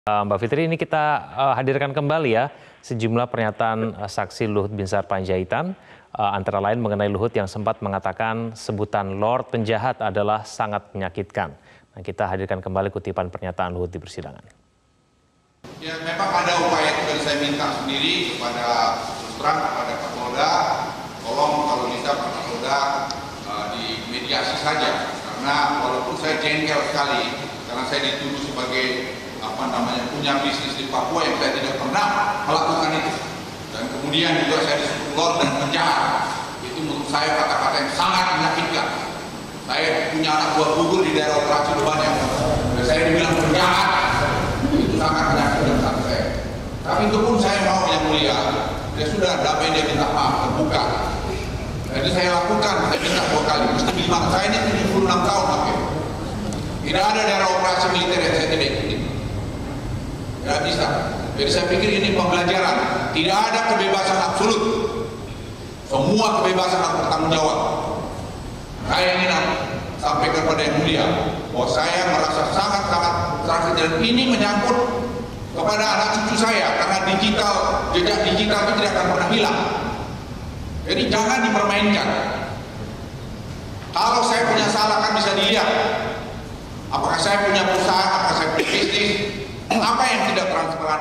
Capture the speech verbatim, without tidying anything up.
Uh, Mbak Fitri, ini kita uh, hadirkan kembali ya sejumlah pernyataan uh, saksi Luhut Binsar Panjaitan, uh, antara lain mengenai Luhut yang sempat mengatakan sebutan Lord penjahat adalah sangat menyakitkan. Nah, kita hadirkan kembali kutipan pernyataan Luhut di persidangan. Ya, memang ada upaya yang saya minta sendiri kepada terus terang kepada Kapolda, tolong kalau bisa Pak Kapolda uh, di mediasi saja, karena walaupun saya jengkel sekali karena saya dituduh sebagai apa namanya punya bisnis di Papua yang saya tidak pernah melakukan itu, dan kemudian juga saya disebut Lord dan penjahat. Itu menurut saya kata-kata yang sangat menyakitkan. Saya punya anak buah gugur di daerah operasi banyak, dan saya dibilang penjahat. Itu sangat menyakitkan saat saya. Tapi itu pun saya mau yang mulia, ya sudah, damai dia minta maaf terbuka. Jadi saya lakukan, saya minta dua kali. Mesti bilang saya ini tujuh puluh enam tahun pakai. Tidak ada daerah operasi militer yang saya tidak ikuti. Tidak bisa. Jadi saya pikir ini pembelajaran. Tidak ada kebebasan absolut. Semua kebebasan harus bertanggung jawab. Saya ingin sampaikan kepada yang mulia bahwa saya merasa sangat-sangat sakit, dan ini menyangkut kepada anak cucu saya, karena digital, jejak digital itu tidak akan pernah hilang. Jadi jangan dipermainkan. Kalau saya punya salah kan bisa dilihat. Apakah saya punya perusahaan, apakah saya punya bisnis, apa yang tidak transparan.